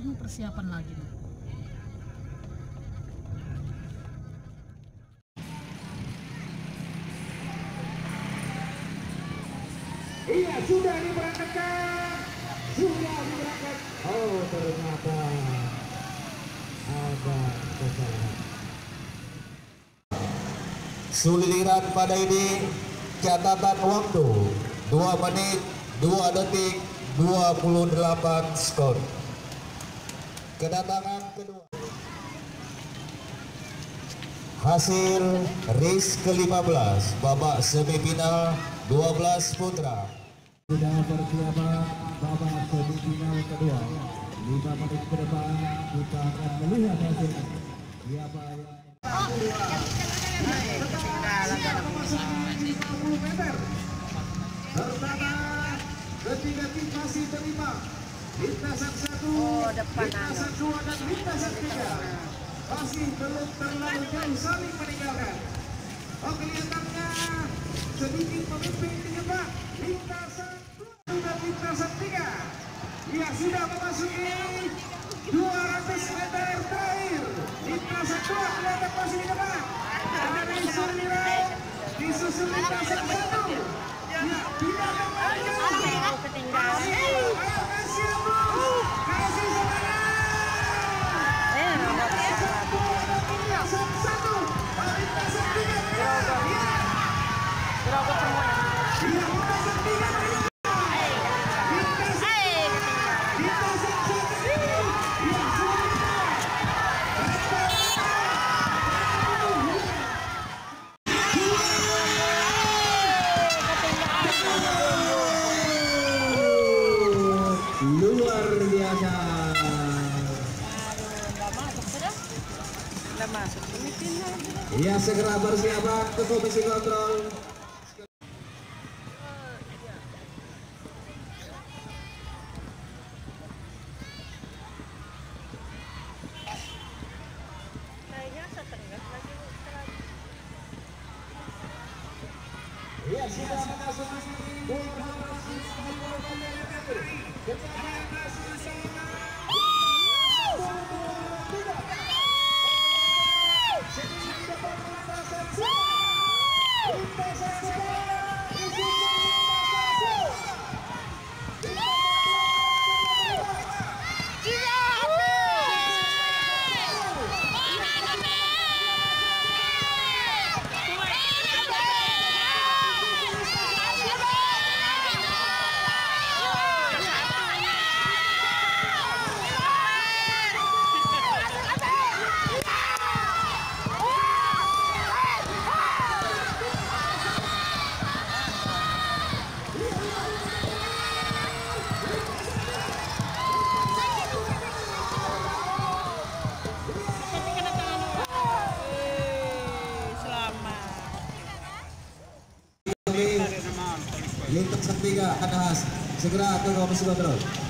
semua persiapan lagi nih. Iya, sudah diberangkatkan. Oh, ternyata ada kesalahan. Suliran pada ini catatan waktu 2 menit 2 detik 28 skor. Kedatangan kedua. Hasil race ke-15 babak semifinal 12 putra. Sudah persiapan babak semifinal kedua. 5 menit ke depan kita akan melihat hasilnya. Siapa yang pertama, ketiga tim masih terima lintasan 1, lintasan 2 dan lintasan 3 masih belum terlalu jauh saling meninggalkan. Oh, kelihatannya sedikit memimpin di depan lintasan 2 dan lintasan 3. Ia sudah memasuki 200 meter terakhir. Lintasan 2 kelihatan masih di depan. Ada Suliran disusul lintasan 1. Ya, tidak kembali. Kasih luar biasa. Nggak masuk semifinal. Ia segera bersiapan ke komisi kontrol. Kayaknya setengah lagi. Ia sudah memasuki 250 meter. Kecepatan Susana. Lintasan 3 Anas segera ke komisi kontrol.